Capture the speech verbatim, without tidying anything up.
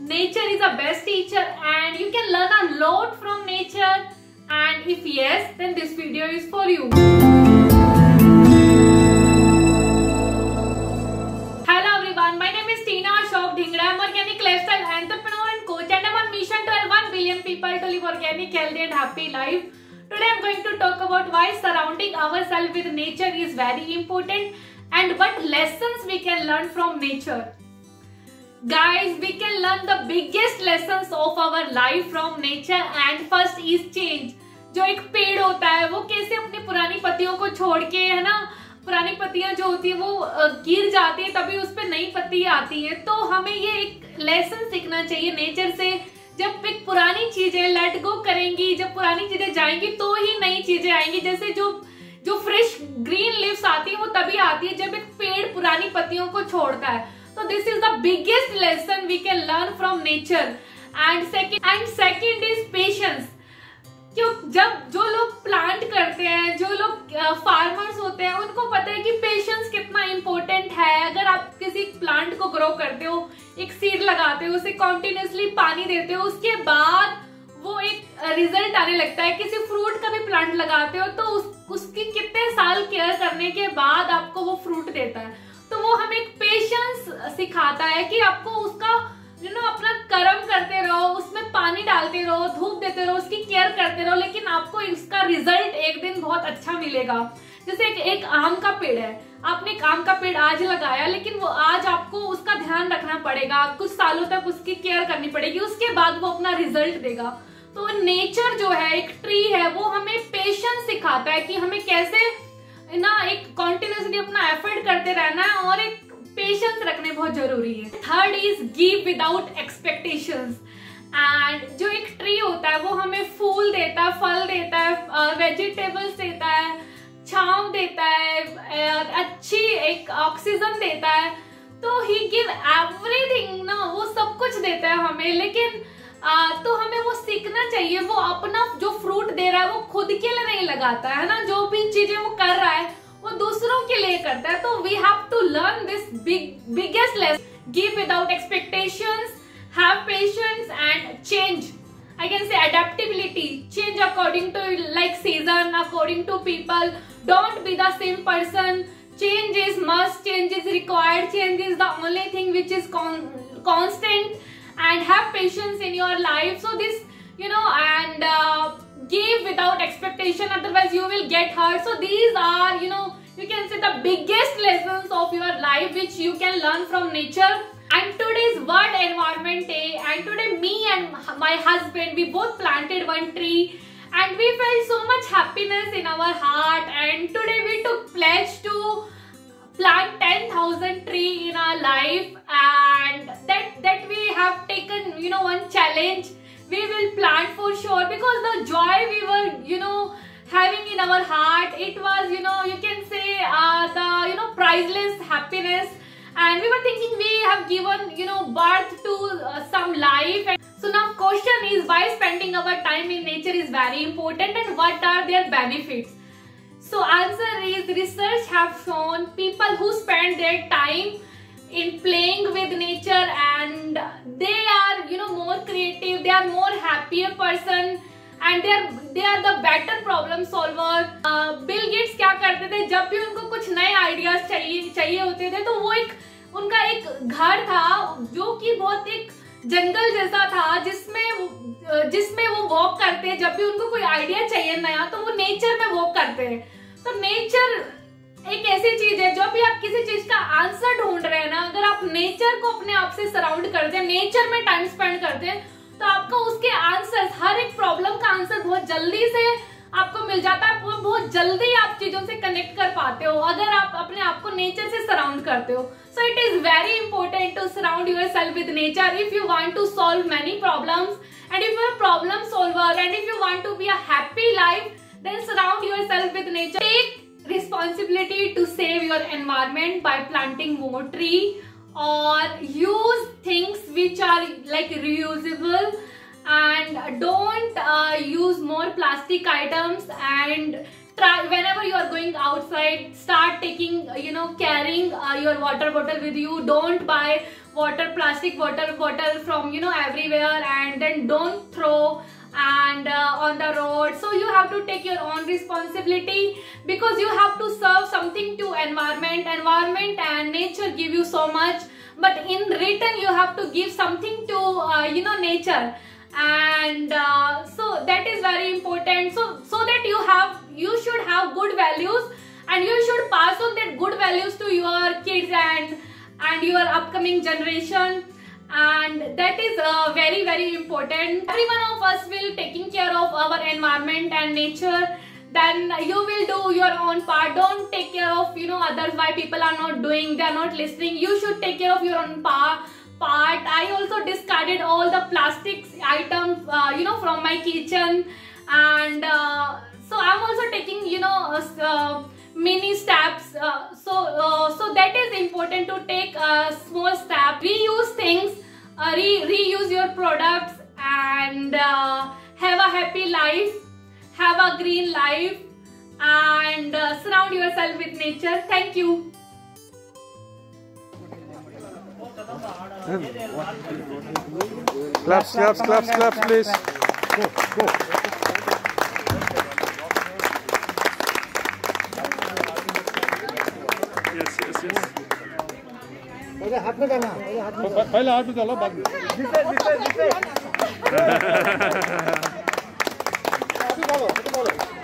nature is a best teacher and you can learn a lot from nature, and if yes, then this video is for you. Hello everyone, my name is Tina Ashok Dhingra. I'm organic lifestyle entrepreneur and coach, and I'm on mission to help one billion people to live organic, healthy and happy life. Today I'm going to talk about why surrounding ourselves with nature is very important and what lessons we can learn from nature. Guys, we can learn the biggest lessons of our life from nature, and first is change. जो एक पेड़ होता है वो कैसे अपनी पुरानी पत्तियों को छोड़ के, है ना, पुरानी पत्तियां जो होती है वो गिर जाती है तभी उस पे नई पत्ती आती है। तो हमें ये एक लेसन सीखना चाहिए नेचर से। जब एक पुरानी चीजें लेट गो करेंगी, जब पुरानी चीजें जाएंगी तो ही नई चीजें आएंगी। जैसे जो जो फ्रेश ग्रीन लीव्स आती है वो तभी आती है जब एक पेड़ पुरानी पत्तियों को छोड़ता है। So this is the biggest lesson we can learn from nature. And second and second is patience. क्यों जब जो लोग प्लांट करते हैं, जो लोग फार्मर्स होते हैं, उनको पता है कि पेशेंस कितना इम्पोर्टेंट है। अगर आप किसी प्लांट को ग्रो करते हो, एक सीड लगाते हो, उसे कॉन्टिन्यूसली पानी देते हो, उसके बाद वो एक रिजल्ट आने लगता है। किसी फ्रूट का भी प्लांट लगाते हो तो उस, उसकी कितने साल केयर करने के बाद आपको वो फ्रूट देता है। तो वो हमें एक पेशेंस सिखाता है कि आपको उसका यू नो अपना कर्म करते रहो, उसमें पानी डालते रहो, धूप देते रहो, उसकी केयर करते रहो, लेकिन आपको इसका रिजल्ट एक दिन बहुत अच्छा मिलेगा। जैसे एक, एक आम का पेड़ है, आपने एक आम का पेड़ आज लगाया, लेकिन वो आज आपको उसका ध्यान रखना पड़ेगा, कुछ सालों तक उसकी केयर करनी पड़ेगी, उसके बाद वो अपना रिजल्ट देगा। तो नेचर जो है, एक ट्री है, वो हमें पेशेंस सिखाता है कि हमें कैसे ना एक कॉन्टिन्यूसली अपना एफर्ट करते रहना है और एक पेशेंस रखने बहुत जरूरी है। Third is give without expectations. And जो एक ट्री होता है वो हमें फूल देता है, फल देता है, वेजिटेबल्स देता है, छांव देता है, अच्छी एक ऑक्सीजन देता है। तो ही गिव एवरीथिंग ना, वो सब कुछ देता है हमें। लेकिन आ, तो हमें वो सीखना चाहिए, वो अपना जो फ्रूट दे रहा है वो खुद के लिए नहीं लगाता है ना, जो भी चीजें वो कर रहा है वो दूसरों के लिए करता है। तो we have to learn this big biggest lesson, give without expectations, have patience and change. I can say adaptability, change according to like season, according to people. Don't be the same person. Change is must, change is required, change is the only thing which is con constant. And have patience in your life. So this, you know, and uh, give without expectation, otherwise you will get hurt. So these are, you know, you can say the biggest lessons of your life which you can learn from nature. And today is World Environment Day, and today me and my husband, we both planted one tree and we felt so much happiness in our heart. And today we took pledge to plant ten thousand tree in our life, and that that we have taken, you know, one challenge. We will plant for sure, because the joy we were, you know, having in our heart, it was, you know, you can say uh, the, you know, priceless happiness. And we were thinking we have given, you know, birth to uh, some life. And so now question is, why spending our time in nature is very important, and what are their benefits? So answer is, research have shown people who spend their time in playing with nature, and they are, you know, more creative, they are more happier person, and they are they are the better problem solver. Bill Gates क्या करते थे, जब भी उनको कुछ नए ideas चाहिए चाहिए होते थे, तो वो एक उनका एक घर था जो कि बहुत एक जंगल जैसा था, जिसमें जिसमें वो वॉक करते हैं। जब भी उनको कोई आइडिया चाहिए नया तो वो नेचर में वॉक करते हैं। तो नेचर एक ऐसी चीज है, जो भी आप किसी चीज का आंसर ढूंढ रहे हैं ना, अगर आप नेचर को अपने आप से सराउंड करते हैं, नेचर में टाइम स्पेंड करते हैं, तो आपको उसके आंसर, हर एक प्रॉब्लम का आंसर बहुत जल्दी से आपको मिल जाता है। बहुत जल्दी आप चीजों से कनेक्ट कर पाते हो अगर आप अपने आप को नेचर से सराउंड करते हो। So it is very important to surround yourself with nature if you want to solve many problems, and if you are problem solver, and if you want to be a happy life, then surround yourself with nature. Take responsibility to save your environment by planting more tree, or use things which are like reusable, and don't uh, use more plastic items. And try, whenever you are going outside, start taking, you know, carrying uh, your water bottle with you. Don't buy water, plastic water bottle from, you know, everywhere, and then don't throw and uh, on the road. So you have to take your own responsibility, because you have to serve something to environment. Environment and nature give you so much, but in return you have to give something to uh, you know, nature. And uh, so that is very important, so so that you have you should have good values, and you should pass on that good values to your kids and and your upcoming generation. And that is uh, very very important. Every one of us will taking care of our environment and nature, then you will do your own part. Don't take care of, you know, others, why people are not doing, they are not listening. You should take care of your own part. part I also discarded all the plastics items uh, you know, from my kitchen, and uh, so I'm also taking, you know, uh, uh, mini steps. Uh, so uh, so that is important to take a small step. Reuse things, uh, re reuse your products, and uh, have a happy life, have a green life, and uh, surround yourself with nature. Thank you. Claps, claps, claps, claps, please. Go, go. Yes, yes, yes. हाथ में डालना, हाथ में पहले हाथ में डालो, बाद में जिसे जिसे जिसे